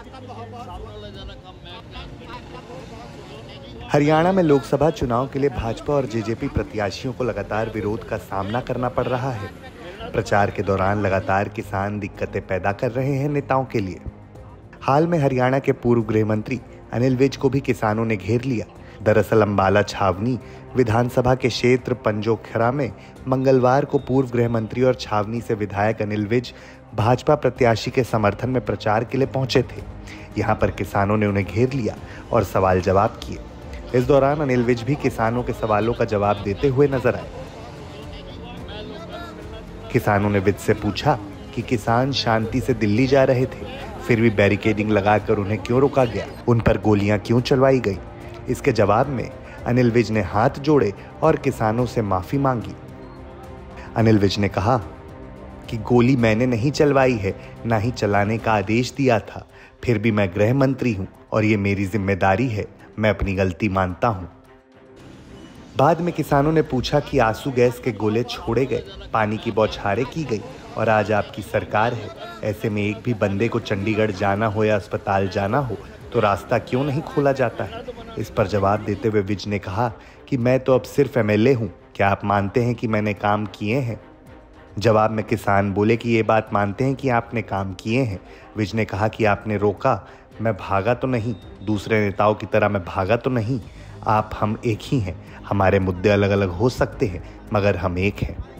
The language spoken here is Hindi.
हरियाणा में लोकसभा चुनाव के लिए भाजपा और जेजेपी प्रत्याशियों को लगातार विरोध का सामना करना पड़ रहा है। प्रचार के दौरान लगातार किसान दिक्कतें पैदा कर रहे हैं नेताओं के लिए। हाल में हरियाणा के पूर्व गृह मंत्री अनिल विज को भी किसानों ने घेर लिया। दरअसल अंबाला छावनी विधानसभा के क्षेत्र पंजोखरा में मंगलवार को पूर्व गृह मंत्री और छावनी से विधायक अनिल विज भाजपा प्रत्याशी के समर्थन में प्रचार के लिए पहुंचे थे। यहां पर किसानों ने उन्हें घेर लिया और सवाल जवाब किए। इस दौरान अनिल विज भी किसानों के सवालों का जवाब देते हुए नजर आए। किसानों ने विज से पूछा कि किसान शांति से दिल्ली जा रहे थे, फिर भी बैरिकेडिंग लगाकर उन्हें क्यों रोका गया, उन पर गोलियां क्यों चलवाई गई। इसके जवाब में अनिल विज ने हाथ जोड़े और किसानों से माफी मांगी। अनिल विज ने कहा कि गोली मैंने नहीं चलवाई है, ना ही चलाने का आदेश दिया था, फिर भी मैं गृह मंत्री हूं और ये मेरी जिम्मेदारी है, मैं अपनी गलती मानता हूं। बाद में किसानों ने पूछा कि आंसू गैस के गोले छोड़े गए, पानी की बौछारें की गई और आज आपकी सरकार है, ऐसे में एक भी बंदे को चंडीगढ़ जाना हो या अस्पताल जाना हो तो रास्ता क्यों नहीं खोला जाता है। इस पर जवाब देते हुए विज ने कहा कि मैं तो अब सिर्फ एमएलए हूं, क्या आप मानते हैं कि मैंने काम किए हैं। जवाब में किसान बोले कि ये बात मानते हैं कि आपने काम किए हैं। विज ने कहा कि आपने रोका, मैं भागा तो नहीं, दूसरे नेताओं की तरह मैं भागा तो नहीं, आप हम एक ही हैं, हमारे मुद्दे अलग अलग हो सकते हैं मगर हम एक हैं।